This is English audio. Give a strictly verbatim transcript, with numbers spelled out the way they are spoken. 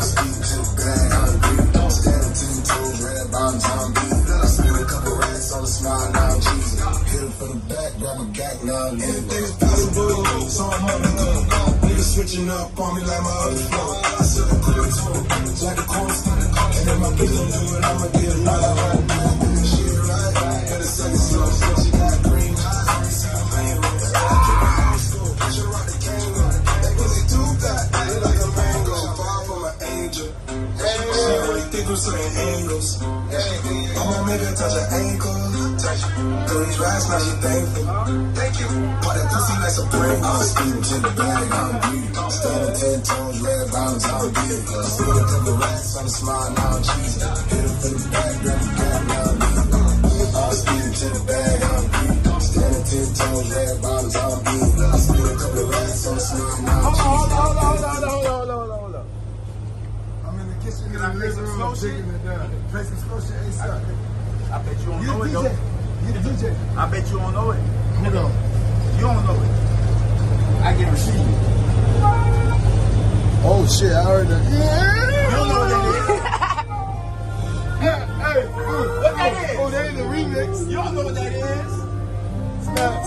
Speed to the bag, I'm greedy. Standing ten toes, red bottoms, I'm beat. I spent a couple racks on the smile, now I'm cheesy. Hit him from the back, grab my back, now I'm anything's possible, so I'm on the go. Niggas switching up on me like my other flow. I said a cool too, like a corner. And if my bitch don't do it, I'ma get another one. She right, got a second slow, so she got green eyes. I ain't real. She rock the kangaroo. That pussy too fat, they like a mango. Far from an angel. She only think I'm certain angles. I'ma make her touch her ankle. Girl, these rats, now she thankful. Thank you. Put that pussy like some brain. I'm speeding to the bag, I'm greedy. Standing ten toes, red bottoms, I'm beat. Spin a couple racks on the smile, now I'm cheesy. Hit him from the back, grab the back, now I'm beat. I'm speeding to the bag, I'm greedy. Standing ten toes, red bottoms, I'm beat. Spin a couple racks on the smile, now I'm cheesy. Hold on, hold on, hold on, hold on, hold on, hold on. I'm in the kitchen, in the living room, shaking it down. Play some slow shit ASAP. I bet you don't You know the it, D J. though. You the D J. I bet you don't know it. Hold on. You don't know it. I guarantee you. Oh shit, I heard that. You don't know what that is. Hey, hey, What that is? oh, that is a remix. You don't know what that is. Snap.